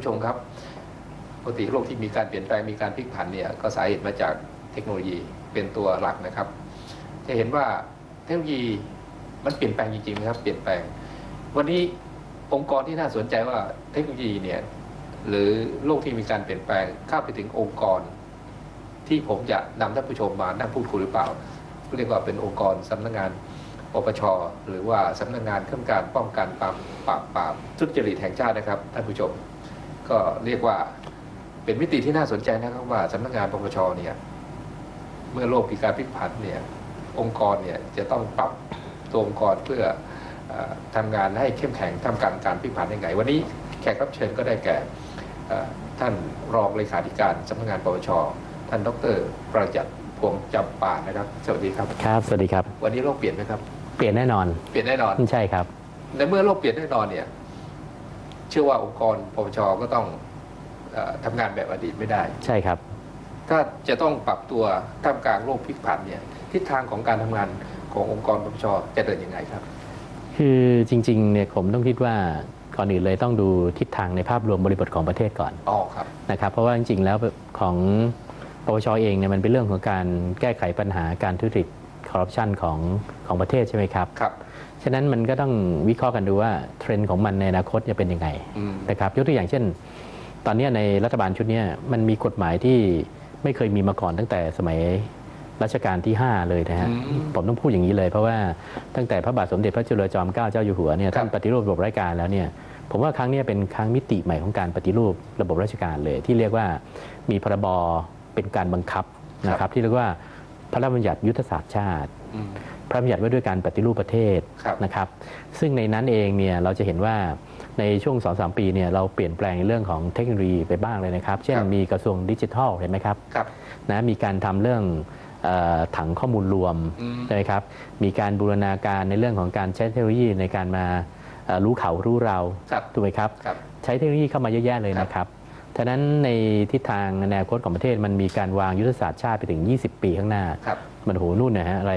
ผู้ชมครับปกติโลกที่มีการเปลี่ยนแปลงมีการพลิกผันเนี่ยก็สาเหตุมาจากเทคโนโลยีเป็นตัวหลักนะครับจะเห็นว่าเทคโนโลยีมันเปลี่ยนแปลงจริงๆนะครับเปลี่ยนแปลงวันนี้องค์กรที่น่าสนใจว่าเทคโนโลยีเนี่ยหรือโลกที่มีการเปลี่ยนแปลงเข้าไปถึงองค์กรที่ผมจะนำท่านผู้ชมมานั่งพูดคุยหรือเปล่าเรียกว่าเป็นองค์กรสำนักงานปปช.หรือว่าสำนักงานข้าการป้องกันปราบปรามทุจริตแห่งชาตินะครับท่านผู้ชมก็เรียกว่าเป็นมิติที่น่าสนใจนะครับว่าสำนักงานปปช.เนี่ยเมื่อโลกมีการพลิกผันเนี่ยองค์กรเนี่ยจะต้องปรับตัวองค์กรเพื่อทำงานให้เข้มแข็งทำการพลิกผันยังไงวันนี้แขกรับเชิญก็ได้แก่ท่านรองเลขาธิการสำนักงานปปช.ท่านดร.ประจักษ์พวงจำปานะครับสวัสดีครับครับสวัสดีครับวันนี้โลกเปลี่ยนไหมครับเปลี่ยนแน่นอนเปลี่ยนแน่นอนใช่ครับในเมื่อโลกเปลี่ยนแน่นอนเนี่ยเชื่อว่าองค์กรปปช.ก็ต้องทำงานแบบอดีตไม่ได้ใช่ครับถ้าจะต้องปรับตัวท่ามกลางโลกพลิกผันเนี่ยทิศทางของการทำงานขององค์กรปปช.จะเดินยังไงครับคือจริงๆเนี่ยผมต้องคิดว่าก่อนอื่นเลยต้องดูทิศทางในภาพรวมบริบทของประเทศก่อนครับนะครับเพราะว่าจริงๆแล้วของปปช.เองเนี่ยมันเป็นเรื่องของการแก้ไขปัญหาการทุจริตคอร์รัปชันของประเทศใช่ไหมครับครับฉะนั้นมันก็ต้องวิเคราะห์กันดูว่าเทรนด์ของมันในอนาคตจะเป็นยังไงนะครับยกตัวอย่างเช่นตอนนี้ในรัฐบาลชุดนี้มันมีกฎหมายที่ไม่เคยมีมาก่อนตั้งแต่สมัยรัชกาลที่5เลยนะฮะผมต้องพูดอย่างนี้เลยเพราะว่าตั้งแต่พระบาทสมเด็จพระจุลจอมเกล้าเจ้าอยู่หัวเนี่ยท่านปฏิรูประบบราชการแล้วเนี่ยผมว่าครั้งนี้เป็นครั้งมิติใหม่ของการปฏิรูประบบราชการเลยที่เรียกว่ามีพรบเป็นการบังคับนะครับที่เรียกว่าพระราชบัญญัติยุทธศาสตร์ชาติพระราชบัญญัติว่าด้วยการปฏิรูปประเทศนะครับซึ่งในนั้นเองเนี่ยเราจะเห็นว่าในช่วง 2-3 ปีเนี่ยเราเปลี่ยนแปลงในเรื่องของเทคโนโลยีไปบ้างเลยนะครับเช่นมีกระทรวงดิจิทัลเห็นไหมครับนะมีการทำเรื่องถังข้อมูลรวมใช่ไหมครับมีการบูรณาการในเรื่องของการใช้เทคโนโลยีในการมารู้เขารู้เราถูกไหมครับใช้เทคโนโลยีเข้ามาเยอะแยะเลยนะครับฉะนั้นในทิศทางอนาคตของประเทศมันมีการวางยุทธศาสตร์ชาติไปถึง20 ปีข้างหน้ามันโหนู่นนะฮะอะไร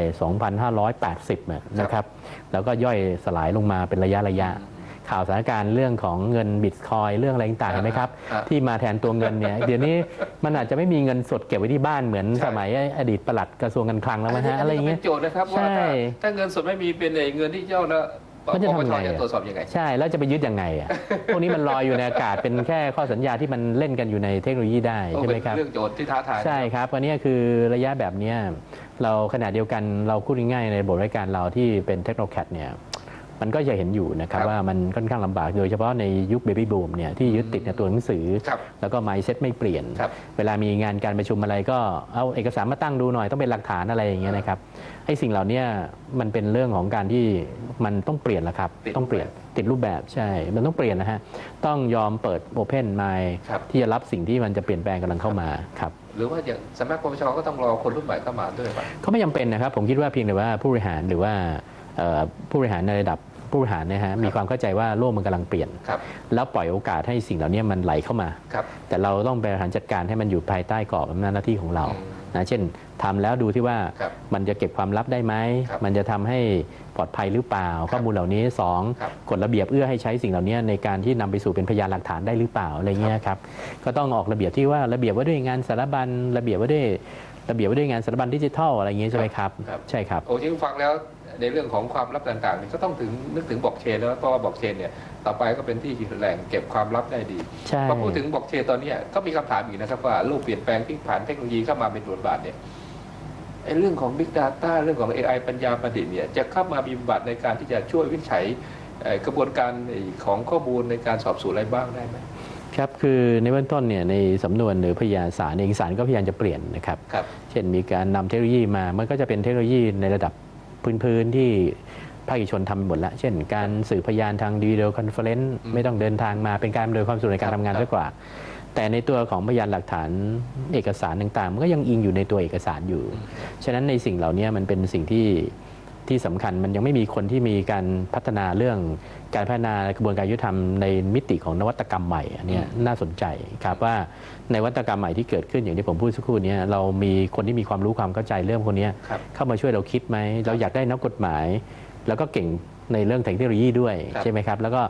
2,580นะครับแล้วก็ย่อยสลายลงมาเป็นระยะข่าวสถานการณ์เรื่องของเงินบิตคอยเรื่องอะไรต่างๆเห็นไหมครับที่มาแทนตัวเงินเนี่ยเดี๋ยวนี้มันอาจจะไม่มีเงินสดเก็บไว้ที่บ้านเหมือนสมัยอดีตปลัดกระทรวงการคลังแล้วมั้งฮะอะไรอย่างเงี้ยเป็นโจทย์นะครับว่าถ้าเงินสดไม่มีเป็นเงินที่เจ้าแล้วเขาจะทำไงตรวจสอบยังไงใช่แล้วจะไปยึดยังไงอ่ะพวกนี้มันลอยอยู่ในอากาศเป็นแค่ข้อสัญญาที่มันเล่นกันอยู่ในเทคโนโลยีได้ใช่ไหมครับเรื่องโจทย์ที่ท้าทายใช่ครับวันนี้คือระยะแบบนี้เราขณะเดียวกันเราพูดง่ายๆในบทรายการเราที่เป็นเทคโนแคดเนี่ยมันก็จะเห็นอยู่นะครับว่ามันค่อนข้างลำบากโดยเฉพาะในยุคเบบี้บูมเนี่ยที่ยึดติดในตัวหนังสือแล้วก็ mindset ไม่เปลี่ยนเวลามีงานการประชุมอะไรก็เอาเอกสารมาตั้งดูหน่อยต้องเป็นหลักฐานอะไรอย่างเงี้ยนะครับไอ้สิ่งเหล่านี้มันเป็นเรื่องของการที่มันต้องเปลี่ยนละครับต้องเปลี่ยนติดรูปแบบใช่มันต้องเปลี่ยนนะฮะต้องยอมเปิด Open Mind ที่จะรับสิ่งที่มันจะเปลี่ยนแปลงกำลังเข้ามาครับหรือว่าอย่างสำนักปปช.ก็ต้องรอคนรุ่นใหม่เข้ามาด้วยป่ะเขาไม่จำเป็นนะครับผมคิดว่าเพียงแต่ว่าผู้บริหารหรือว่าผู้บริหารในระดับผู้บริหารนะฮะมีความเข้าใจว่าโลกมันกำลังเปลี่ยนแล้วปล่อยโอกาสให้สิ่งเหล่านี้มันไหลเข้ามาแต่เราต้องบริหารจัดการให้มันอยู่ภายใต้กรอบอำนาจหน้าที่ของเรานะเช่นทำแล้วดูที่ว่ามันจะเก็บความลับได้ไหมมันจะทำให้ปลอดภัยหรือเปล่าข้อมูลเหล่านี้2กฎระเบียบเอื้อให้ใช้สิ่งเหล่านี้ในการที่นำไปสู่เป็นพยานหลักฐานได้หรือเปล่าอะไรเงี้ยครับก็ต้องออกระเบียบที่ว่าระเบียบว่าด้วยงานสารบัญระเบียบว่าด้วยงานสารบัญดิจิทัลอะไรเงี้ยใช่ไหมครับใช่ครับโอ้ที่ฟังแล้วในเรื่องของความลับต่างๆก็ต้องนึกถึงบล็อกเชนแล้วเพราะว่าบล็อกเชนเนี่ยต่อไปก็เป็นที่แหล่งเก็บความลับได้ดีพอพูดถึงบล็อกเชนตอนนี้ก็มีคำถามอีกนะครับว่าโลกเปลี่ยนแปลงพลิกผันเทคโนโลยีเข้ามาเป็นบทบาทเนี่ยเรื่องของ Big Data เรื่องของ AI ปัญญาประดิษฐ์เนี่ยจะเข้ามามีบทบาทในการที่จะช่วยวิจัยกระบวนการของข้อมูลในการสอบสวนอะไรบ้างได้ไหมครับคือในเบื้องต้นเนี่ยในสำนวนหรือพยานสารเอกสารก็พยายามจะเปลี่ยนนะครับเช่นมีการนำเทคโนโลยีมามันก็จะเป็นเทคโนโลยีในระดับพื้นที่ภาคเอกชนทำหมดแล้วเช่นการสื่อพยานทางวิดีโอคอนเฟอเรนซ์ไม่ต้องเดินทางมาเป็นการอำนวยความสะดวกในการทำงานมากกว่าแต่ในตัวของพยานหลักฐานเอกสารต่างๆมันก็ยังอิงอยู่ในตัวเอกสารอยู่ฉะนั้นในสิ่งเหล่านี้มันเป็นสิ่งที่สำคัญมันยังไม่มีคนที่มีการพัฒนาเรื่องการพัฒนากระบวนการยุติธรรมในมิติของนวัตกรรมใหม่อันนี้น่าสนใจครับว่าในนวัตกรรมใหม่ที่เกิดขึ้นอย่างที่ผมพูดสักครู่นี้เรามีคนที่มีความรู้ความเข้าใจเรื่องพวกนี้เข้ามาช่วยเราคิดไหมเราอยากได้นักกฎหมายแล้วก็เก่งในเรื่องเทคโนโลยีด้วยใช่ไหมครับแล้วก็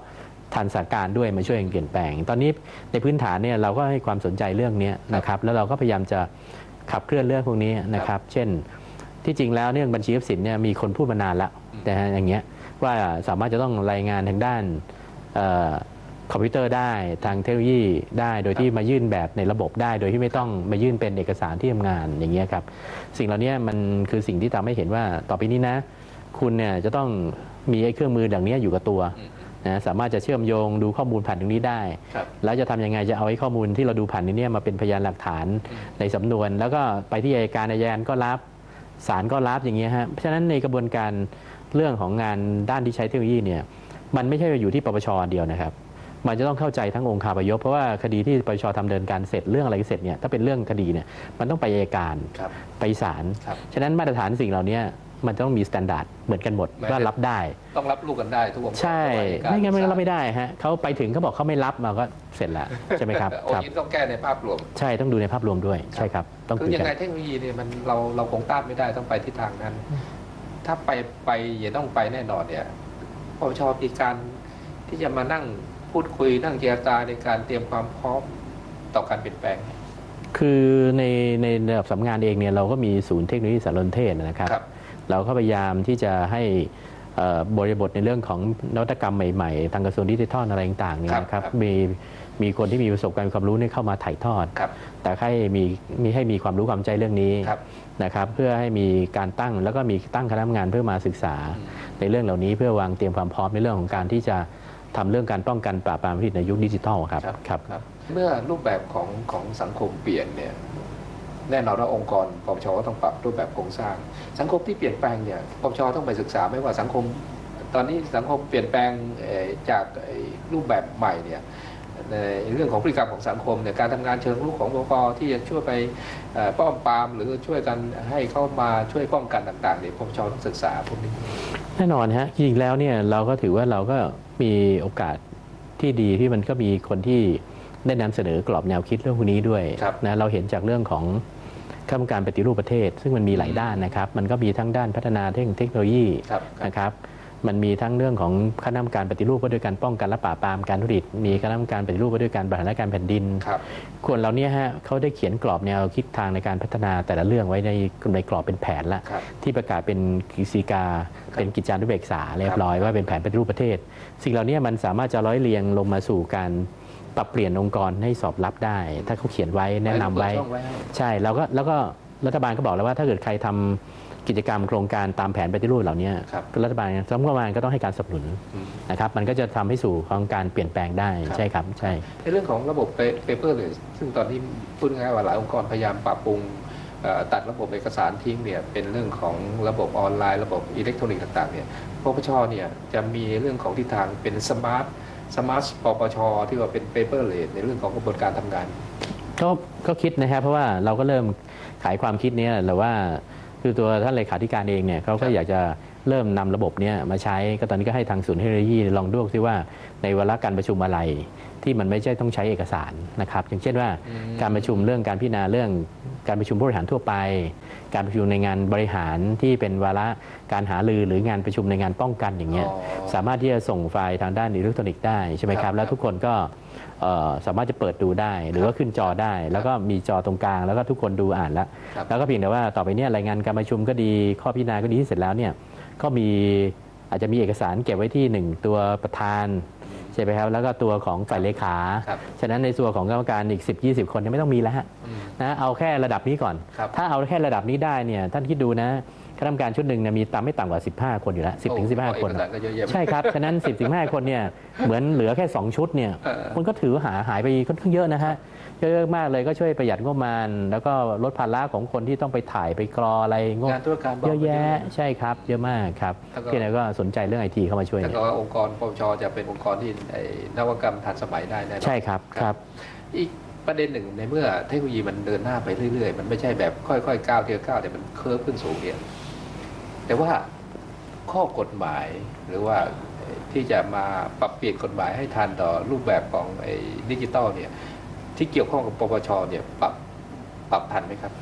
ทันสถานการณ์ด้วยมาช่วยกันเปลี่ยนแปลง ตอนนี้ในพื้นฐานเนี่ยเราก็ให้ความสนใจเรื่องนี้นะครับแล้วเราก็พยายามจะขับเคลื่อนเรื่องพวกนี้นะครับเช่นที่จริงแล้วเรื่องบัญชีทรัพย์สินเนี่ยมีคนพูดมานานแล้วแต่อย่างเงี้ยว่าสามารถจะต้องรายงานทางด้านคอมพิวเตอร์ได้ทางเทคโนโลยีได้โดยที่มายื่นแบบในระบบได้โดยที่ไม่ต้องมายื่นเป็นเอกสารที่ทำงานอย่างเงี้ยครับสิ่งเหล่านี้มันคือสิ่งที่ทำให้เห็นว่าต่อไปนี้นะคุณเนี่ยจะต้องมีไอ้เครื่องมืออย่างนี้อยู่กับตัวนะสามารถจะเชื่อมโยงดูข้อมูลผ่านตรงนี้ได้แล้วจะทำยังไงจะเอาไอ้ข้อมูลที่เราดูผ่านนี้มาเป็นพยานหลักฐานในสำนวนแล้วก็ไปที่อัยการก็รับศาลก็รับอย่างเงี้ยฮะเพราะฉะนั้นในกระบวนการเรื่องของงานด้านที่ใช้เทคโนโลยีเนี่ยมันไม่ใช่อยู่ที่ปปชเดียวนะครับมันจะต้องเข้าใจทั้งองค์คาพยพเพราะว่าคดีที่ปปชทำเดินการเสร็จเรื่องอะไรเสร็จเนี่ยถ้าเป็นเรื่องคดีเนี่ยมันต้องไปอัยการไปศาลฉะนั้นมาตรฐานสิ่งเหล่านี้มันต้องมีมาตรฐานเหมือนกันหมดว่ารับได้ต้องรับลูกกันได้ทุกองค์กรใช่ไม่งั้นมันรับไม่ได้ฮะเขาไปถึงเขาบอกเขาไม่รับมาก็เสร็จแล้วใช่ไหมครับโอ้ยต้องแก้ในภาพรวมใช่ต้องดูในภาพรวมด้วยใช่ครับต้องคือยังไงเทคโนโลยีเนี่ยมันเราคงต้านไม่ได้ต้องไปทิศทางนั้นถ้าไปอย่าต้องไปแน่นอนเนี่ยปปชมีการที่จะมานั่งพูดคุยนั่งเจรจาในการเตรียมความพร้อมต่อการเปลี่ยนแปลงคือในระดับสำนักงานเองเนี่ยเราก็มีศูนย์เทคโนโลยีสารสนเทศนะครับเราก็พยายามที่จะให้บริบทในเรื่องของนวัตกรรมใหม่ๆทางกระทรวงดิจิทัลอะไรต่างๆเนี่ยนะครับมีคนที่มีประสบการณ์ความรู้นี่เข้ามาถ่ายทอดแต่ให้มีความรู้ความใจเรื่องนี้นะครับเพื่อให้มีการตั้งแล้วก็มีตั้งคณะทำงานเพื่อมาศึกษาในเรื่องเหล่านี้เพื่อวางเตรียมความพร้อมในเรื่องของการที่จะทำเรื่องการป้องกันปราบปรามผิดในยุคดิจิทัลครับเมื่อรูปแบบของสังคมเปลี่ยนเนี่ยแน่นอนว่าองค์กรปปชก็ต้องปรับรูปแบบโครงสร้างสังคมที่เปลี่ยนแปลงเนี่ยปปชต้องไปศึกษาไม่ว่าสังคมตอนนี้สังคมเปลี่ยนแปลงจากรูปแบบใหม่เนี่ยในเรื่องของพฤติกรรมของสังคมเนี่ยการทำงานเชิงรุกของปปชที่จะช่วยไปป้องปรามหรือช่วยกันให้เข้ามาช่วยป้องกันต่างๆเนี่ยปปชต้องศึกษาพวกนี้แน่นอนฮะจริงๆแล้วเนี่ยเราก็ถือว่าเราก็มีโอกาสที่ดีที่มันก็มีคนที่ได้นำเสนอกรอบแนวคิดเรื่องพวกนี้ด้วยนะเราเห็นจากเรื่องของข้าราชการปฏิรูปประเทศซึ่งมันมีหลายด้านนะครับมันก็มีทั้งด้านพัฒนาเทคโนโลยีนะครับมันมีทั้งเรื่องของคณะกรรมการปฏิรูปว่าด้วยการป้องกันและปราบปรามการทุจริตมีคณะกรรมการปฏิรูปว่าด้วยการบริหารราชการแผ่นดินคนเราเนี่ยฮะเขาได้เขียนกรอบแนวคิดทางในการพัฒนาแต่ละเรื่องไว้ในกรอบเป็นแผนละที่ประกาศเป็นกิจกาเป็นกิจจานุเบกษาเรียบร้อยว่าเป็นแผนปฏิรูปประเทศสิ่งเหล่านี้มันสามารถจะร้อยเรียงลงมาสู่การปรับเปลี่ยนองค์กรให้สอบรับได้ถ้าเขาเขียนไว้แนะนำไว้ใช่แล้วก็รัฐบาลก็บอกแล้วว่าถ้าเกิดใครทำกิจกรรมโครงการตามแผนปฏิรูปเหล่านี้รัฐบาลก็ต้องให้การสนับสนุนนะครับมันก็จะทำให้สู่ของการเปลี่ยนแปลงได้ใช่ครับใช่ในเรื่องของระบบ paperless ซึ่งตอนนี้พูดง่ายว่าหลายองค์กรพยายามปรับปรุงตัดระบบเอกสารทิ้งเนี่ยเป็นเรื่องของระบบออนไลน์ระบบอิเล็กทรอนิกส์ต่างๆเนี่ยปปชเนี่ยจะมีเรื่องของทิศทางเป็นสมาร์ทปปชที่ว่าเป็น paperless ในเรื่องของกระบวนการทำงานก็คิดนะครับเพราะว่าเราก็เริ่มขายความคิดนี้แต่ว่าคือตัวท่านเลขาธิการเองเนี่ยเขาก็อยากจะเริ่มนำระบบนี้มาใช้ก็ตอนนี้ก็ให้ทางศูนย์เทคโนโลยีลองดูซิว่าในวาระการประชุมอะไรที่มันไม่ใช่ต้องใช้เอกสารนะครับอย่างเช่นว่าการประชุมเรื่องการพิจารณาเรื่องการประชุมผู้บริหารทั่วไปการประชุมในงานบริหารที่เป็นวาระการหารือหรืองานประชุมในงานป้องกันอย่างเงี้ยสามารถที่จะส่งไฟล์ทางด้านอิเล็กทรอนิกส์ได้ใช่ไหมครับแล้วทุกคนก็สามารถจะเปิดดูได้หรือว่าขึ้นจอได้แล้วก็มีจอตรงกลางแล้วก็ทุกคนดูอ่านแล้วก็เพียงแต่ว่าต่อไปเนี่ยรายงานการประชุมก็ดีข้อพิจารณาก็ดีที่เสร็จแล้วเนี่ยก็มีอาจจะมีเอกสารเก็บไว้ที่1ตัวประธานใช่ไหมครับแล้วก็ตัวของฝ่ายเลขาฉะนั้นในส่วนของกรรมการอีก10-20 คนไม่ต้องมีแล้วฮะนะเอาแค่ระดับนี้ก่อนถ้าเอาแค่ระดับนี้ได้เนี่ยท่านคิดดูนะคณะกรรมการชุดหนึ่งมีไม่ต่ำกว่า15 คนอยู่แล้ว10-15 คนใช่ครับฉะนั้น10-15 คนเนี่ยเหมือนเหลือแค่2ชุดเนี่ยมันก็ถือหายไปค่อนข้างเยอะนะฮะเยอะมากเลยก็ช่วยประหยัดงบประมาณแล้วก็ลดภาระของคนที่ต้องไปถ่ายไปกรออะไรงบเยอะแยะใช่ครับเยอะมากครับที่ไหนก็สนใจเรื่องไอทีเข้ามาช่วยแต่ก็องค์กรปปชจะเป็นองค์กรที่นวัตกรรมทันสมัยได้แน่นอนใช่ครับครับอีกประเด็นหนึ่งในเมื่อเทคโนโลยีมันเดินหน้าไปเรื่อยๆมันไม่ใช่แบบค่อยๆก้าวทีละก้าวแต่มันเคิร์ฟขึ้นสูงเนี่ยแต่ว่าข้อกฎหมายหรือว่าที่จะมาปรับเปลี่ยนกฎหมายให้ทันต่อรูปแบบของดิจิตอลเนี่ยที่เกี่ยวข้องกับปปชเนี่ยปรับทันไหมครับ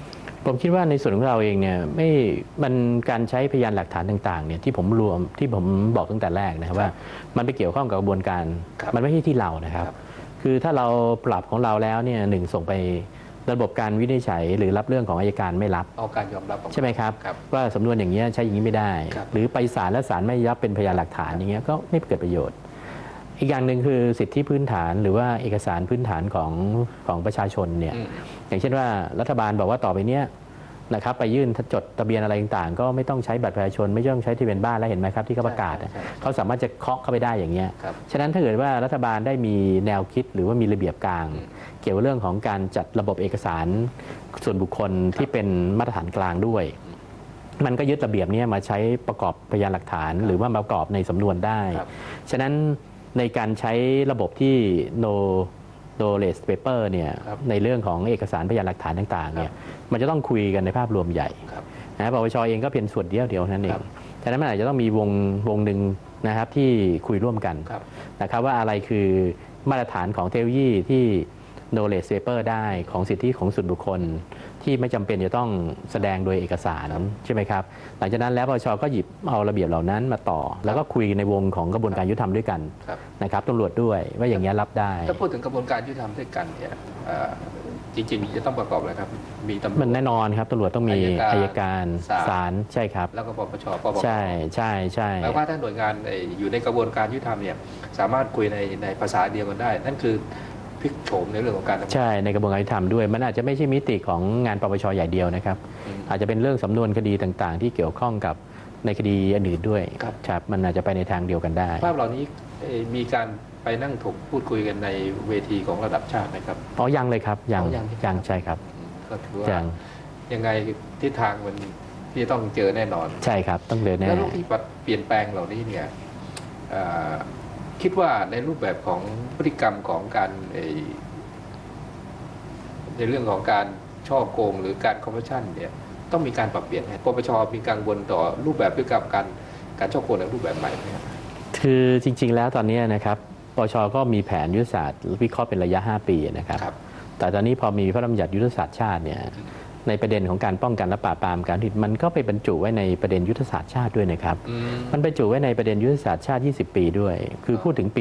ผมคิดว่าในส่วนของเราเองเนี่ยไม่มันการใช้พยานหลักฐานต่างๆเนี่ยที่ผมบอกตั้งแต่แรกนะครับว่ามันไปเกี่ยวข้องกับกระบวนการมันไม่ใช่ที่เรานะครับคือถ้าเราปรับของเราแล้วเนี่ยหนึ่งส่งไประบบการวินิจฉัยหรือรับเรื่องของอัยการไม่รับเอาการยอมรับใช่ไหมครับว่าสำนวนอย่างเงี้ยใช้อย่างนี้ไม่ได้ หรือไปศาลและศาลไม่รับเป็นพยานหลักฐานอย่างเงี้ยก็ไม่เกิดประโยชน์อีกอย่างหนึ่งคือสิทธิพื้นฐานหรือว่าเอกสารพื้นฐานของประชาชนเนี่ยอย่างเช่นว่ารัฐบาลบอกว่าต่อไปเนี้ยนะครับไปยื่นจดทะเบียนอะไรต่างๆก็ไม่ต้องใช้บัตรประชาชนไม่ต้องใช้ทะเบียนบ้านแล้วเห็นไหมครับที่เขาประกาศเขาสามารถจะเคาะเข้าไปได้อย่างเงี้ยฉะนั้นถ้าเกิดว่ารัฐบาลได้มีแนวคิดหรือว่ามีระเบียบกลางเกี่ยวกับเรื่องของการจัดระบบเอกสารส่วนบุคคลที่เป็นมาตรฐานกลางด้วยมันก็ยึดระเบียบนี้มาใช้ประกอบพยานหลักฐานหรือว่ามาประกอบในสำนวนได้ฉะนั้นในการใช้ระบบที่ no less paper เนี่ยในเรื่องของเอกสารพยานหลักฐานต่างๆเนี่ยมันจะต้องคุยกันในภาพรวมใหญ่นะปปชเองก็เป็นส่วนเดียวนั้นเองฉะนั้นมันอาจจะต้องมีวงหนึ่งนะครับที่คุยร่วมกันนะครับว่าอะไรคือมาตรฐานของเทคโนโลยีที่ no less paper ได้ของสิทธิของส่วนบุคคลที่ไม่จำเป็นจะต้องแสดงโดยเอกสารใช่ไหมครับหลังจากนั้นแล้วปปชก็หยิบเอาระเบียบเหล่านั้นมาต่อแล้วก็คุยในวงของกระบวนการยุติธรรมด้วยกันนะครับตำรวจด้วยว่าอย่างนี้รับได้ถ้าพูดถึงกระบวนการยุติธรรมด้วยกันเนี่ยจริงๆจะต้องประกอบอะไรครับมีตำรวจมันแน่นอนครับตำรวจต้องมีอัยการศาลใช่ครับแล้วก็ปปชใช่หมายว่าถ้าหน่วยงานอยู่ในกระบวนการยุติธรรมเนี่ยสามารถคุยในภาษาเดียวกันได้นั่นคือพลิกโฉมในเรื่องของการใช่ในกระบวนการยุติธรรมด้วยมันอาจจะไม่ใช่มิติของงานปปชใหญ่เดียวนะครับอาจจะเป็นเรื่องสำนวนคดีต่างๆที่เกี่ยวข้องกับในคดีอื่นด้วยครับมันอาจจะไปในทางเดียวกันได้ภาพเหล่านี้มีการไปนั่งถกพูดคุยกันในเวทีของระดับชาติไหมครับยังเลยครับยังใช่ครับก็ถือว่ายังไงทิศทางมันที่ต้องเจอแน่นอนใช่ครับต้องเจอแน่แล้วลูกที่เปลี่ยนแปลงเหล่านี้เนี่ยคิดว่าในรูปแบบของพฤติกรรมของการในเรื่องของการช่อโกงหรือการคอร์รัปชันเนี่ยต้องมีการปรับเปลี่ยนไหมปปชมีกังวลต่อรูปแบบพฤติกรรมการช่อโกงในรูปแบบใหม่ไหมครับคือจริงๆแล้วตอนนี้นะครับปปชก็มีแผนยุทธศาสตร์วิเคราะห์เป็นระยะ5ปีนะครับแต่ตอนนี้พอมีพระราชบัญญัติยุทธศาสตร์ชาติเนี่ยในประเด็นของการป้องกันและปราบปรามการทุจริตมันก็ไปบรรจุไว้ในประเด็นยุทธศาสตร์ชาติด้วยนะครับมันบรรจุไว้ในประเด็นยุทธศาสตร์ชาติ20 ปีด้วยคือพูดถึงปี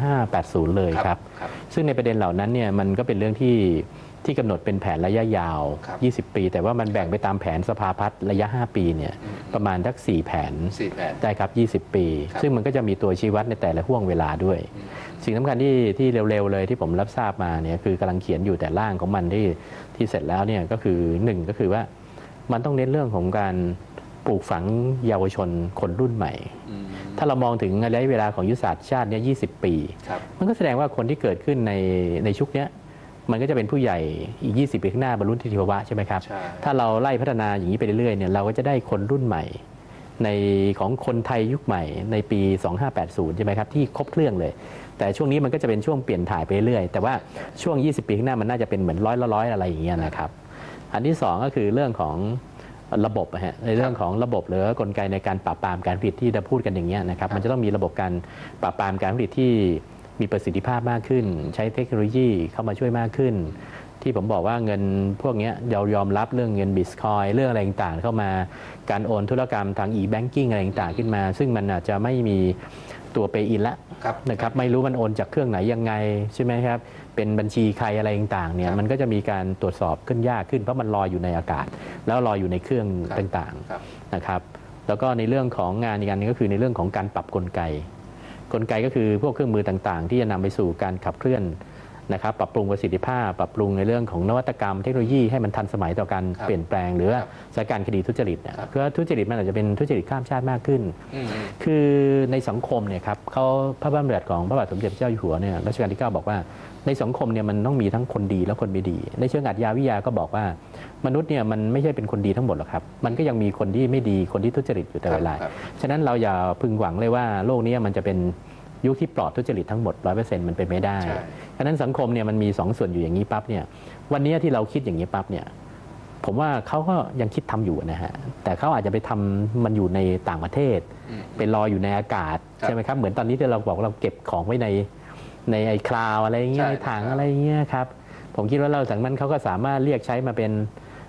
2580เลยครับซึ่งในประเด็นเหล่านั้นเนี่ยมันก็เป็นเรื่องที่กำหนดเป็นแผนระยะยาว20 ปีแต่ว่ามันแบ่งไปตามแผนสภาพัฒน์ระยะ5ปีเนี่ยประมาณทัก4 แผนได้ครับ20 ปีซึ่งมันก็จะมีตัวชี้วัดในแต่ละห่วงเวลาด้วยสิ่งสำคัญที่เร็วๆเลยที่ผมรับทราบมาเนี่ยคือกำลังเขียนอยู่แต่ร่างของมันที่เสร็จแล้วเนี่ยก็คือ1ก็คือว่ามันต้องเน้นเรื่องของการปลูกฝังเยาวชนคนรุ่นใหม่ถ้าเรามองถึงระยะเวลาของยุทธศาสตร์ชาติเนี่ย20 ปีมันก็แสดงว่าคนที่เกิดขึ้นในชุกเนี้ยมันก็จะเป็นผู้ใหญ่อีก20 ปีข้างหน้าบรรลุนิติภาวะใช่ไหมครับถ้าเราไล่พัฒนาอย่างนี้ไปเรื่อยๆเนี่ยเราก็จะได้คนรุ่นใหม่ในของคนไทยยุคใหม่ในปี2580ใช่ไหมครับที่ครบเครื่องเลยแต่ช่วงนี้มันก็จะเป็นช่วงเปลี่ยนถ่ายไปเรื่อยแต่ว่าช่วง20 ปีข้างหน้ามันน่าจะเป็นเหมือนร้อยอะไรอย่างเงี้ยนะครับอันที่2ก็คือเรื่องของระบบในเรื่องของระบบหรือกลไกในการปราบปรามการผลิตที่เราพูดกันอย่างเงี้ยนะครับมันจะต้องมีระบบการปราบปรามการผลิตที่มีประสิทธิภาพมากขึ้นใช้เทคโนโลยีเข้ามาช่วยมากขึ้นที่ผมบอกว่าเงินพวกนี้เรายอมรับเรื่องเงินบิตคอยเรื่องอะไรต่างๆเข้ามาการโอนธุรกรรมทาง e-banking อะไรต่างๆขึ้นมาซึ่งมันอาจจะไม่มีตัวเปย์อินละนะครับไม่รู้มันโอนจากเครื่องไหนยังไงใช่ไหมครับเป็นบัญชีใครอะไรต่างๆเนี่ยมันก็จะมีการตรวจสอบขึ้นยากขึ้นเพราะมันลอยอยู่ในอากาศแล้วลอยอยู่ในเครื่องต่างๆนะครับแล้วก็ในเรื่องของงานอีกอันนึงก็คือในเรื่องของการปรับกลไกก็คือพวกเครื่องมือต่างๆที่จะนำไปสู่การขับเคลื่อนนะครับปรับปรุงประสิทธิภาพปรับปรุงในเรื่องของนวัตกรรมเทคโนโลยีให้มันทันสมัยต่อการเปลี่ยนแปลงหรือสถานการณ์คดีทุจริตเพราะทุจริตมันอาจจะเป็นทุจริตข้ามชาติมากขึ้นคือในสังคมเนี่ยครับเขาพระบรมราชของพระบาทสมเด็จพระเจ้าอยู่หัวเนี่ยรัชกาลที่ 9บอกว่าในสังคมเนี่ยมันต้องมีทั้งคนดีและคนไม่ดีในเชิงอาชญาวิทยาก็บอกว่ามนุษย์เนี่ยมันไม่ใช่เป็นคนดีทั้งหมดหรอกครับมันก็ยังมีคนที่ไม่ดีคนที่ทุจริตอยู่ตลอดเวลาฉะนั้นเราอย่าพึงหวังเลยว่าโลกนี้มันจะเป็นยุคที่ปลอดทุจริตทั้งหมด 100% มันเป็นไม่ได้ฉะนั้นสังคมเนี่ยมันมี2 ส่วนอยู่อย่างนี้ปั๊บเนี่ยวันนี้ที่เราคิดอย่างนี้ปั๊บเนี่ยผมว่าเขาก็ยังคิดทำอยู่นะฮะแต่เขาอาจจะไปทำมันอยู่ในต่างประเทศเป็นลอยอยู่ในอากาศใช่ไหมครับเหมือนตอนนี้ที่เราบอกเราเก็บของไว้ในไอคลาวอะไรเงี้ยในถังอะไรเงี้ยครับผมคิดว่าเราจากนั้นเขาก็สามารถเรียกใช้มาเป็น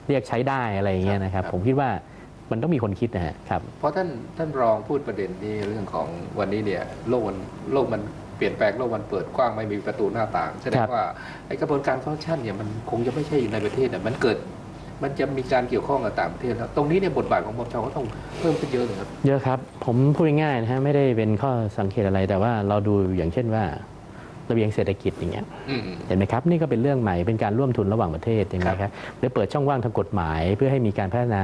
เรียกใช้ได้อะไรอย่างเงี้ยนะครับผมคิดว่ามันต้องมีคนคิดนะฮะครับเพราะท่านรองพูดประเด็นนี้เรื่องของวันนี้เนี่ยโลกมันเปลี่ยนแปลงโลกมันเปิดกว้างไม่มีประตูหน้าต่างแสดงว่าไอ้กระบวนการคอร์รัปชันเนี่ยมันคงจะไม่ใช่อยู่ในประเทศเนี่ยมันจะมีการเกี่ยวข้องกับต่างประเทศแล้วตรงนี้เนี่ยบทบาทของปปชก็ต้องเพิ่มขึ้นเยอะเลยครับเยอะครับผมพูดง่ายๆนะฮะไม่ได้เป็นข้อสังเกตอะไรแต่ว่าเราดูอย่างเช่นว่าระเบียงเศรษฐกิจอย่างเงี้ยเห็นไหมครับนี่ก็เป็นเรื่องใหม่เป็นการร่วมทุนระหว่างประเทศอย่างไรครับหรือเปิดช่องว่างทางกฎหมายเพื่อให้มีการพัฒนา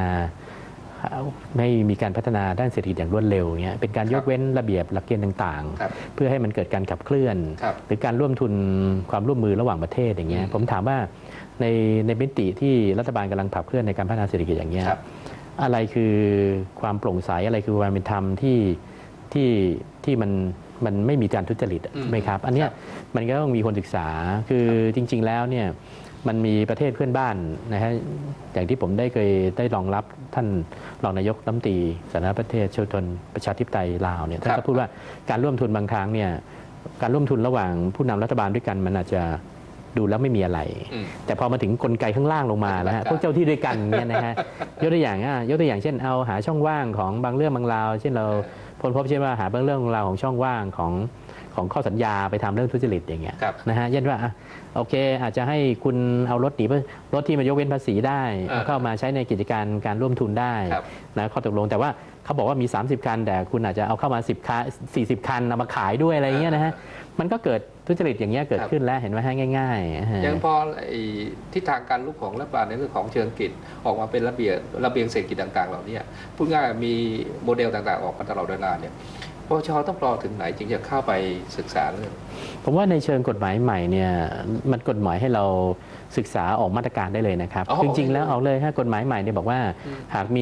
ด้านเศรษฐกิจอย่างรวดเร็วเงี้ยเป็นการยกเว้นระเบียบหลักเกณฑ์ต่างๆเพื่อให้มันเกิดการขับเคลื่อนหรือการร่วมทุนความร่วมมือระหว่างประเทศอย่างเงี้ยผมถามว่าในมิติที่รัฐบาลกำลังขับเคลื่อนในการพัฒนาเศรษฐกิจอย่างเงี้ยอะไรคือความโปร่งใสอะไรคือความเป็นธรรมที่มันไม่มีการทุจริตใช่ไหมครับอันเนี้ยมันก็ต้องมีคนศึกษาคือจริงๆแล้วเนี่ยมันมีประเทศเพื่อนบ้านนะฮะอย่างที่ผมเคยได้รองรับท่านรองนายกรัฐมนตรีสาธารณประเทศชนประชาธิปไตยลาวเนี่ยท่านก็พูดว่าการร่วมทุนบางครั้งเนี่ยการร่วมทุนระหว่างผู้นำรัฐบาลด้วยกันมันอาจจะดูแล้วไม่มีอะไรแต่พอมาถึงกลไกข้างล่างลงมาแล้วฮะพวกเจ้าที่ด้วยกันเนี่ยนะฮะยกตัวอย่างเช่นเอาหาช่องว่างของบางเรื่องบางราวเช่นเราพบเช่นว่าหาบางเรื่องบางราวของช่องว่างของข้อสัญญาไปทำเรื่องทุจริตอย่างเงี้ยนะฮะเช่นว่าโอเคอาจจะให้คุณเอารถที่มายกเว้นภาษีได้เข้ามาใช้ในกิจการร่วมทุนได้นะข้อตกลงแต่ว่าเขาบอกว่ามี30คันแต่คุณอาจจะเอาเข้ามา10คัน40คันเอามาขายด้วยอะไรเงี้ยนะฮะมันก็เกิดทุจริตอย่างเงี้ยเกิดขึ้นแล้วเห็นไหมฮะง่ายๆยังพอทิศทางการลุกของรัฐบาลในเรื่องของเชิงกิจออกมาเป็นระเบียงเศรษฐกิจต่างๆเหล่านี้พูดง่ายมีโมเดลต่างๆออกมาตลอดเวลาเนี่ยปปชต้องรอถึงไหนจึงจะเข้าไปศึกษาเรื่องผมว่าในเชิงกฎหมายใหม่เนี่ยมันกฎหมายให้เราศึกษาออกมาตรการได้เลยนะครับจริงๆแล้วออกเลยกฎหมายใหม่เนี่ยบอกว่าหาก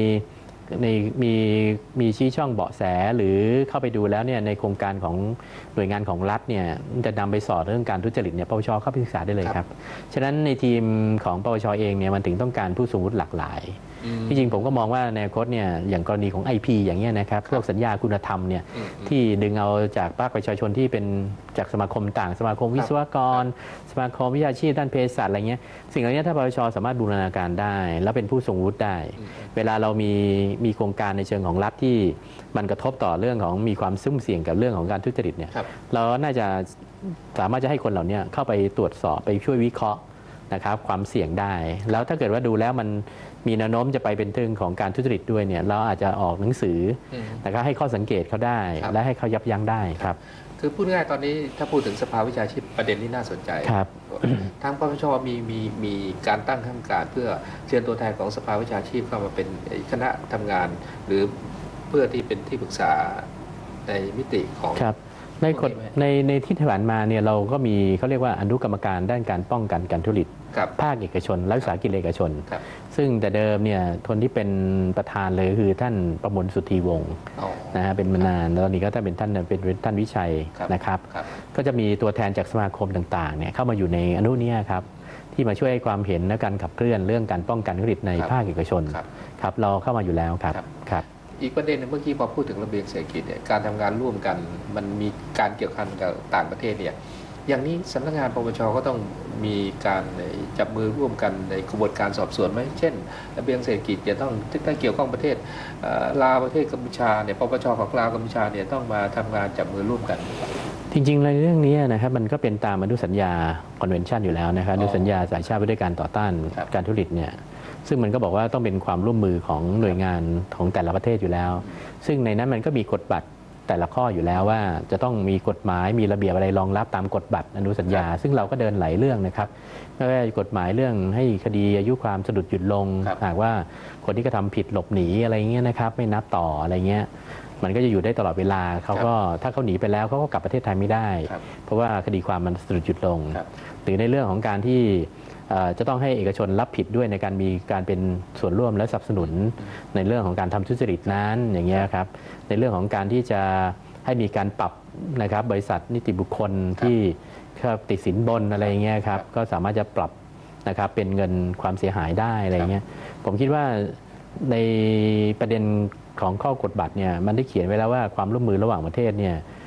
มีชี้ช่องเบาะแสหรือเข้าไปดูแล้วเนี่ยในโครงการของหน่วยงานของรัฐเนี่ยจะนำไปสอดเรื่องการทุจริตเนี่ยปปชเข้าไปศึกษาได้เลยครับฉะนั้นในทีมของปปชเองเนี่ยมันถึงต้องการผู้ทรงวุฒิหลากหลายที่จริงผมก็มองว่าในอนาคตเนี่ยอย่างกรณีของ IP อย่างเงี้ยนะครับพวกสัญญาคุณธรรมเนี่ยที่ดึงเอาจากภาคประชาชนที่เป็นจากสมาคมต่างสมาคมวิศวกรสมาคมวิชาชีพด้านเภสัชอะไรเงี้ยสิ่งเหล่านี้ถ้าปปชสามารถบูรณาการได้แล้วเป็นผู้ทรงวุฒิได้เวลาเรามีโครงการในเชิงของรัฐที่มันกระทบต่อเรื่องของมีความซุ่มเสี่ยงกับเรื่องของการทุจริตเนี่ยเราน่าจะสามารถจะให้คนเหล่านี้เข้าไปตรวจสอบไปช่วยวิเคราะห์นะครับความเสี่ยงได้แล้วถ้าเกิดว่าดูแล้วมันมีแนวโน้มจะไปเป็นเรื่องของการทุจริตด้วยเนี่ยเราอาจจะออกหนังสือนะครับให้ข้อสังเกตเขาได้และให้เขายับยั้งได้ครับคือพูดง่ายตอนนี้ถ้าพูดถึงสภาวิชาชีพประเด็นที่น่าสนใจครับทางปปชมีการตั้งคณะกรรมการเพื่อเชิญตัวแทนของสภาวิชาชีพเข้ามาเป็นคณะทำงานหรือเพื่อที่เป็นที่ปรึกษาในมิติของในที่ผ่านมาเนี่ยเราก็มีเขาเรียกว่าอนุกรรมการด้านการป้องกันการทุจริตภาคเอกชนและวิสาหกิจเอกชนซึ่งแต่เดิมเนี่ยคนที่เป็นประธานเลยคือท่านประมวลสุธีวงศ์นะฮะเป็นมานานแล้วตอนนี้ก็เป็นท่านวิชัยนะครับก็จะมีตัวแทนจากสมาคมต่างๆเนี่ยเข้ามาอยู่ในอนุนี้ครับที่มาช่วยให้ความเห็นและการขับเคลื่อนเรื่องการป้องกันทุจริตในภาคเอกชนครับเราเข้ามาอยู่แล้วครับอีกประเด็นนึงเมื่อกี้พอพูดถึงระเบียงเศรษฐกิจเนี่ยการทำงานร่วมกันมันมีการเกี่ยวพันกับต่างประเทศเนี่ยอย่างนี้สำนักงานปปชก็ต้องมีการจับมือร่วมกันในกระบวนการสอบสวนไหมเช่นระเบียงเศรษฐกิจจะต้องถ้าเกี่ยวข้องประเทศลาวประเทศกัมพูชาเนี่ยปปชของลาวกัมพูชาเนี่ยต้องมาทำงานจับมือร่วมกันจริงๆในเรื่องนี้นะครับมันก็เป็นตามอนุสัญญาคอนเวนชั่นอยู่แล้วนะครับอนุสัญญาสหชาติว่าด้วยการต่อต้านการทุจริตเนี่ยซึ่งมันก็บอกว่าต้องเป็นความร่วมมือของหน่วยงานของแต่ละประเทศอยู่แล้วซึ่งในนั้นมันก็มีกฎบัตรแต่ละข้ออยู่แล้วว่าจะต้องมีกฎหมายมีระเบียบอะไรรองรับตามกฎบัตรอนุสัญญาซึ่งเราก็เดินหลายเรื่องนะครับไม่ว่ากฎหมายเรื่องให้คดีอายุความสะดุดหยุดลงหากว่าคนที่กระทำผิดหลบหนีอะไรเงี้ยนะครับไม่นับต่ออะไรเงี้ยมันก็จะอยู่ได้ตลอดเวลาเขาก็ถ้าเขาหนีไปแล้วเขาก็กลับประเทศไทยไม่ได้เพราะว่าคดีความมันสะดุดหยุดลงหรือในเรื่องของการที่จะต้องให้เอกชนรับผิดด้วยในการมีการเป็นส่วนร่วมและสนับสนุนในเรื่องของการทำทุจริตนั้นอย่างเงี้ยครับในเรื่องของการที่จะให้มีการปรับนะครับบริษัทนิติบุคคลที่ติดสินบนอะไรเงี้ยครับก็สามารถจะปรับนะครับเป็นเงินความเสียหายได้อะไรเงี้ยผมคิดว่าในประเด็นของข้อกฎบัตรเนี่ยมันได้เขียนไว้แล้วว่าความร่วมมือระหว่างประเทศเนี่ย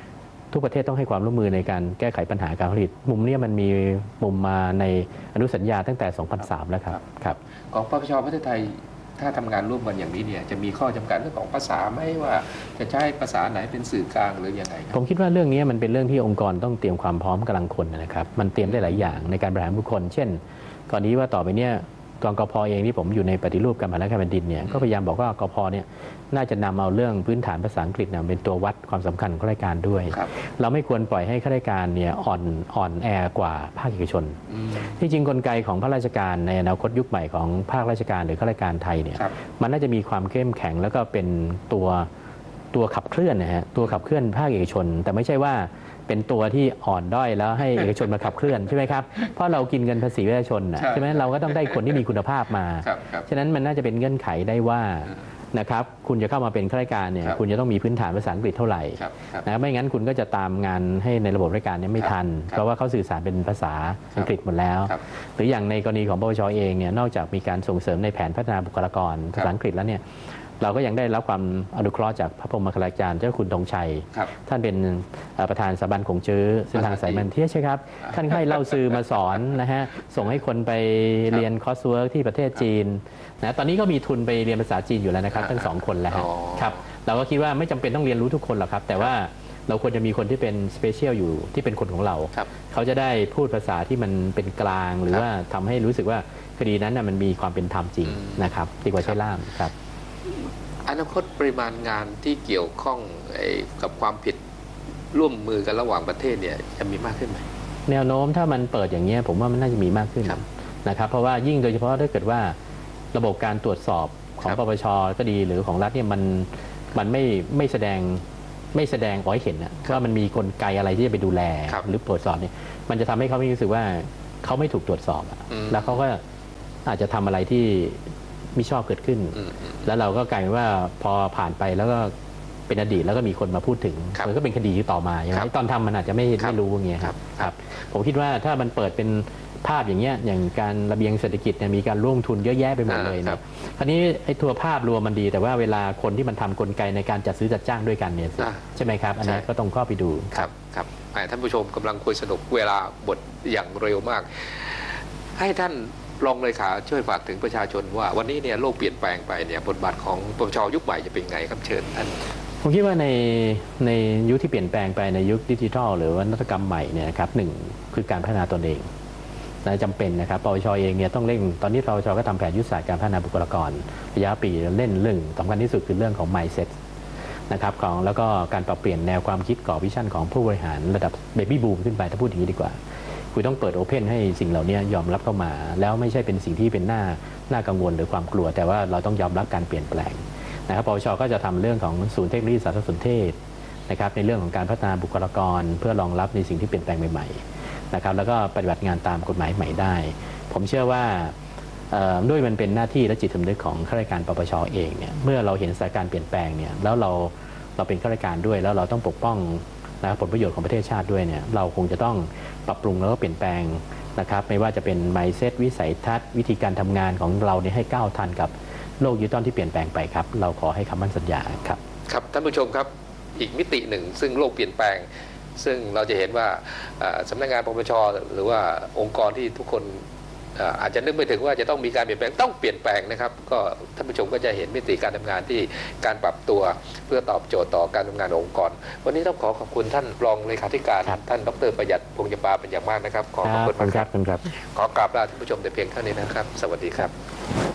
ทุกประเทศต้องให้ความร่วมมือในการแก้ไขปัญหาการผลิตมุมนี้มันมีมุมมาในอนุสัญญาตั้งแต่ 2003 แล้วครับครับของปปชประเทศไทยถ้าทำงานร่วมกันอย่างนี้เนี่ยจะมีข้อจำกัดเรื่องของภาษาไหมว่าจะใช้ภาษาไหนเป็นสื่อกลางหรือยังไงผมคิดว่าเรื่องนี้มันเป็นเรื่องที่องค์กรต้องเตรียมความพร้อมกำลังคนนะครับมันเตรียมได้หลายอย่างในการบริหารบุคคลเช่นก่อนนี้ว่าต่อไปเนี่ยกองกพ.เองที่ผมอยู่ในปฏิรูปการพัฒนาการแผ่นดินเนี่ยก็พยายามบอกว่ากพ.เนี่ยน่าจะนำเอาเรื่องพื้นฐานภาษาอังกฤษเป็นตัววัดความสำคัญของข้าราชการด้วยเราไม่ควรปล่อยให้ข้าราชการเนี่ยอ่อนแอกว่าภาคเอกชนที่จริงกลไกของพระราชการในอนาคตยุคใหม่ของภาคราชการหรือข้าราชการไทยเนี่ยมันน่าจะมีความเข้มแข็งแล้วก็เป็นตัวขับเคลื่อนนะฮะตัวขับเคลื่อนภาคเอกชนแต่ไม่ใช่ว่าเป็นตัวที่อ่อนด้อยแล้วให้เอกชนมาขับเคลื่อนใช่ไหมครับเพราะเรากินเงินภาษีประชาชนใช่ไหมเราก็ต้องได้คนที่มีคุณภาพมาฉะนั้นมันน่าจะเป็นเงื่อนไขได้ว่านะครับคุณจะเข้ามาเป็นข้าราชการเนี่ยคุณจะต้องมีพื้นฐานภาษาอังกฤษเท่าไหร่นะไม่งั้นคุณก็จะตามงานให้ในระบบราชการเนี่ยไม่ทันเพราะว่าเขาสื่อสารเป็นภาษาอังกฤษหมดแล้วหรืออย่างในกรณีของปปช.เองเนี่ยนอกจากมีการส่งเสริมในแผนพัฒนาบุคลากรภาษาอังกฤษแล้วเนี่ยเราก็ยังได้รับความอนุเคราะห์จากพระพรหมคราจารย์เจ้าคุณธงชัยท่านเป็นประธานสถาบันคงจื้อเส้นทางสายมันเทียใช่ครับท่านให้เล่าซื้อมาสอนนะฮะส่งให้คนไปเรียนคอร์สเวิร์กที่ประเทศจีนนะตอนนี้ก็มีทุนไปเรียนภาษาจีนอยู่แล้วนะครับทั้ง2 คนแล้วครับเราก็คิดว่าไม่จำเป็นต้องเรียนรู้ทุกคนหรอกครับแต่ว่าเราควรจะมีคนที่เป็นสเปเชียลอยู่ที่เป็นคนของเราเขาจะได้พูดภาษาที่มันเป็นกลางหรือว่าทำให้รู้สึกว่าคดีนั้นมันมีความเป็นธรรมจริงนะครับดีกว่าใช้ล่ามครับอนาคตปริมาณงานที่เกี่ยวข้องกับความผิดร่วมมือกันระหว่างประเทศเนี่ยจะมีมากขึ้นไหมแนวโน้มถ้ามันเปิดอย่างนี้ผมว่ามันน่าจะมีมากขึ้นนะครับเพราะว่ายิ่งโดยเฉพาะถ้าเกิดว่าระบบการตรวจสอบของปปช.ก็ดีหรือของรัฐเนี่ยมันไม่แสดงออกให้เห็นนะว่ามันมีกลไกอะไรที่จะไปดูแลหรือตรวจสอบเนี่ยมันจะทำให้เขาไม่รู้สึกว่าเขาไม่ถูกตรวจสอบแล้วเขาก็อาจจะทำอะไรที่มิชอบเกิดขึ้นแล้วเราก็กลายเป็นว่าพอผ่านไปแล้วก็เป็นอดีตแล้วก็มีคนมาพูดถึงมันก็เป็นคดีต่อมาอย่างไรตอนทำมันอาจจะไม่รู้อย่างเงี้ยครับผมคิดว่าถ้ามันเปิดเป็นภาพอย่างเงี้ยอย่างการระเบียงเศรษฐกิจเนี่ยมีการร่วมทุนเยอะแยะไปหมดเลยนะคราวนี้ไอ้ตัวภาพรวมมันดีแต่ว่าเวลาคนที่มันทำกลไกในการจัดซื้อจัดจ้างด้วยกันเนี่ยใช่ไหมครับอันนี้ก็ต้องเข้าไปดูครับท่านผู้ชมกำลังคุยสนุกเวลาบทอย่างเร็วมากให้ท่านรองเลขาช่วยฝากถึงประชาชนว่าวันนี้เนี่ยโลกเปลี่ยนแปลงไปเนี่ยบทบาทของปปช.ยุคใหม่จะเป็นไงครับเชิญท่านผมคิดว่าในยุคที่เปลี่ยนแปลงไปในยุคดิจิทัลหรือว่านวัตกรรมใหม่เนี่ยครับหนึ่งคือการพัฒนาตนเองจำเป็นนะครับปปช.เองเนี่ยต้องเร่งตอนนี้ปปช.ก็ทำแผนยุทธศาสตร์การพัฒนาบุคลากรระยะปีเล่นเรื่องสำคัญที่สุดคือเรื่องของ mindset นะครับของแล้วก็การปรับเปลี่ยนแนวความคิดก่อวิชั่นของผู้บริหารระดับเบบี้บูมขึ้นไปถ้าพูดอย่างนี้ดีกว่าคุณต้องเปิดโอเพนให้สิ่งเหล่านี้ยอมรับเข้ามาแล้วไม่ใช่เป็นสิ่งที่เป็นน่ากังวลหรือความกลัวแต่ว่าเราต้องยอมรับการเปลี่ยนแปลงนะครับปปช.ก็จะทำเรื่องของศูนย์เทคโนโลยีสารสนเทศนะครับในเรื่องของการพัฒนาบุคลากรเพื่อรองรับในสิ่งที่เปลี่ยนแปลงใหม่ๆนะครับแล้วก็ปฏิบัติงานตามกฎหมายใหม่ได้ผมเชื่อว่าด้วยมันเป็นหน้าที่และจิตสำนึกของข้าราชการปปช.เองเนี่ยเมื่อเราเห็นสถานการณ์เปลี่ยนแปลงเนี่ยแล้วเราเป็นข้าราชการด้วยแล้วเราต้องปกป้องนะครับผลประโยชน์ของประเทศชาติด้วยเนี่ยเราคงจะต้องปรับปรุงแล้วก็เปลี่ยนแปลงนะครับไม่ว่าจะเป็น mindset วิสัยทัศน์วิธีการทำงานของเราเนี่ยให้ก้าวทันกับโลกดิจิทัลที่เปลี่ยนแปลงไปครับเราขอให้คำมั่นสัญญาครับครับท่านผู้ชมครับอีกมิติหนึ่งซึ่งโลกเปลี่ยนแปลงซึ่งเราจะเห็นว่าสำนักงานปปช.หรือว่าองค์กรที่ทุกคนอาจจะนึกไม่ถึงว่าจะต้องมีการเปลี่ยนแปลงต้องเปลี่ยนแปลงนะครับก็ท่านผู้ชมก็จะเห็นมิติการทำงานที่การปรับตัวเพื่อตอบโจทย์ต่อการทำงานขององค์กรวันนี้ต้องขอขอบคุณท่านรองเลขาธิการท่านดร.ประหยัดพงษ์จำปาเป็นอย่างมากนะครับขอขอบคุณมากครับขอกราบลาท่านผู้ชมแต่เพียงเท่านี้นะครับสวัสดีครับ